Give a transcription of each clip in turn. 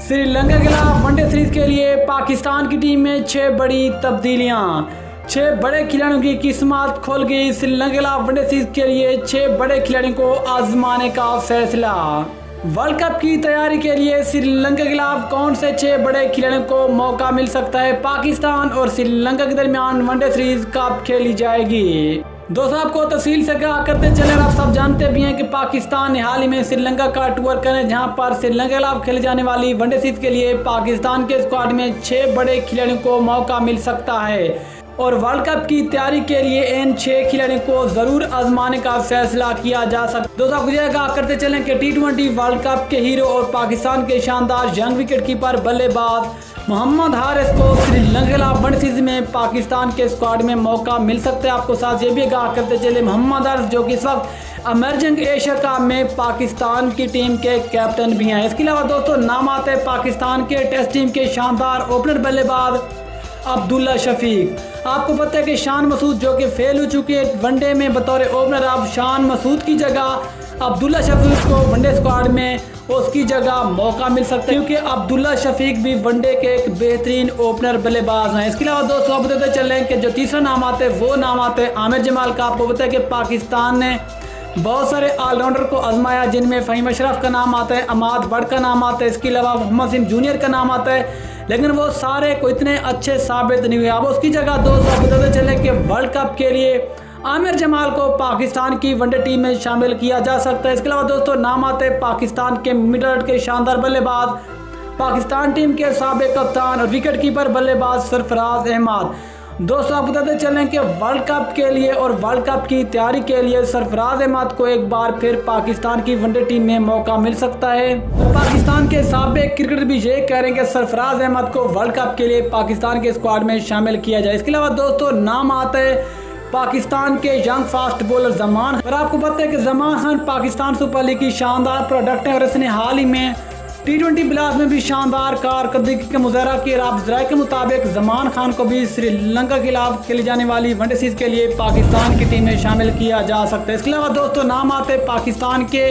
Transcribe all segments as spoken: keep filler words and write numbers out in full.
श्रीलंका के खिलाफ one day series के लिए पाकिस्तान की टीम में छह बड़ी तब्दीलियां। छह बड़े खिलाड़ियों की किस्मत खुल गई। श्रीलंका के खिलाफ वनडे सीरीज के लिए छह बड़े खिलाड़ियों को आजमाने का फैसला। वर्ल्ड कप की तैयारी के लिए श्रीलंका के खिलाफ कौन से छह बड़े खिलाड़ियों को मौका मिल सकता है? पाकिस्तान और श्रीलंका के दरमियान वनडे सीरीज कब खेली जाएगी? दोस्तों, आपको तफसील से क्या करते चले, आप सब जानते भी हैं कि पाकिस्तान ने हाल ही में श्रीलंका का टूर करें, जहां पर श्रीलंका के खिलाफ खेले जाने वाली वनडे सीरीज के लिए पाकिस्तान के स्क्वाड में छह बड़े खिलाड़ियों को मौका मिल सकता है और वर्ल्ड कप की तैयारी के लिए इन छह खिलाड़ियों को जरूर आजमाने का फैसला किया जा सकता है। दोस्तों, आपको करते चलें कि टी ट्वेंटी वर्ल्ड कप के हीरो और पाकिस्तान के शानदार यंग विकेट कीपर बल्लेबाज मोहम्मद हारिस को श्रीलंका के खिलाफ वनडे सीरीज में पाकिस्तान के स्क्वाड में मौका मिल सकता है। आपको साथ ये भी आगाह करते चले, मोहम्मद हारिस जो कि इस वक्त इमर्जिंग एशिया कप में पाकिस्तान की टीम के कैप्टन भी हैं। इसके अलावा दोस्तों नाम आते हैं पाकिस्तान के टेस्ट टीम के शानदार ओपनर बल्लेबाज अब्दुल्ला शफीक। आपको पता है कि शान मसूद जो कि फेल हो चुके हैं वनडे में बतौर ओपनर, अब शान मसूद की जगह अब्दुल्ला शफीक को वनडे स्क्वाड में उसकी जगह मौका मिल सकता है, क्योंकि अब्दुल्ला शफीक भी वनडे के एक बेहतरीन ओपनर बल्लेबाज हैं। इसके अलावा दोस्तों आप बताते चलें कि जो तीसरा नाम आते हैं वो नाम आते हैं आमिर जमाल का। आपको पता है कि पाकिस्तान ने बहुत सारे ऑलराउंडर को आजमाया, जिनमें फ़हीम अशरफ का नाम आता है, अमाद बट का नाम आता है, इसके अलावा मोहम्मद सिंह जूनियर का नाम आता है, लेकिन वो सारे को इतने अच्छे साबित नहीं हुए। अब उसकी जगह दोस्तों बताते चले कि वर्ल्ड कप के लिए आमिर जमाल को पाकिस्तान की वनडे टीम में शामिल किया जा सकता है। इसके अलावा दोस्तों नाम आते हैं पाकिस्तान के मिडल ऑर्डर के शानदार बल्लेबाज, पाकिस्तान टीम के साबिक कप्तान और विकेट कीपर बल्लेबाज सरफराज अहमद। दोस्तों आप बताते चलें कि वर्ल्ड कप के लिए और वर्ल्ड कप की तैयारी के लिए सरफराज अहमद को एक बार फिर पाकिस्तान की वनडे टीम में मौका मिल सकता है। पाकिस्तान के साबिक क्रिकेटर भी ये कह रहे हैं कि सरफराज अहमद को वर्ल्ड कप के लिए पाकिस्तान के स्क्वाड में शामिल किया जाए। इसके अलावा दोस्तों नाम आता है पाकिस्तान के यंग फास्ट बॉलर जमान। और आपको पता है कि जमान खान पाकिस्तान सुपर लीग की शानदार प्रोडक्ट है और इसने हाल ही में टी ट्वेंटी ब्लास्ट में भी शानदार कारकर्दगी का मुजाहरा किया। आप जराये के मुताबिक जमान खान को भी श्रीलंका के खिलाफ खेली जाने वाली वनडे सीरीज के लिए पाकिस्तान की टीम में शामिल किया जा सकता है। इसके अलावा दोस्तों नाम आते हैं पाकिस्तान के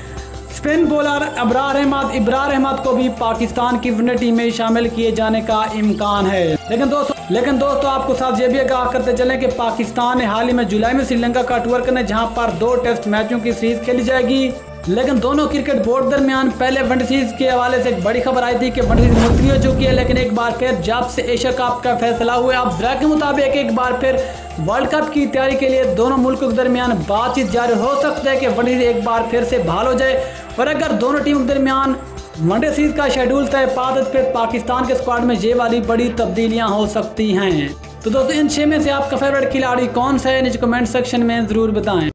स्पिन बॉलर अबरार अहमद। इब्रार अहमद को भी पाकिस्तान की वनडे टीम में शामिल किए जाने का इम्कान है। लेकिन दोस्तों लेकिन दोस्तों आपको साथ ये भी आगाह करते चलें कि पाकिस्तान ने हाल ही में जुलाई में श्रीलंका का टूर करना, जहां पर दो टेस्ट मैचों की सीरीज खेली जाएगी। लेकिन दोनों क्रिकेट बोर्ड दरमियान पहले वनडे सीरीज के हवाले से एक बड़ी खबर आई थी कि वनडे सीरीज मुलतवी हो चुकी है, लेकिन एक बार फिर जब से एशिया कप का फैसला हुआ, अब जरा के मुताबिक एक बार फिर वर्ल्ड कप की तैयारी के लिए दोनों मुल्कों के दरमियान बातचीत जारी हो सकता है कि वनडे सीरीज एक बार फिर से बहाल हो जाए। और अगर दोनों टीमों के दरमियान वनडे सीरीज का शेड्यूल तय पा दे, फिर पाकिस्तान के स्क्वाड में ये वाली बड़ी तब्दीलियां हो सकती हैं। तो दोस्तों इन छह में से आपका फेवरेट खिलाड़ी कौन सा है, नीचे कमेंट सेक्शन में जरूर बताएं।